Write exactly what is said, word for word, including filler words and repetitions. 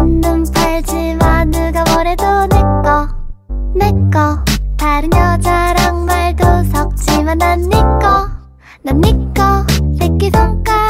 눈 팔지마. 누가 뭐래도 내꺼 내꺼. 다른 여자랑 말도 섞지마. 난 니꺼 난 니꺼. 새끼손가락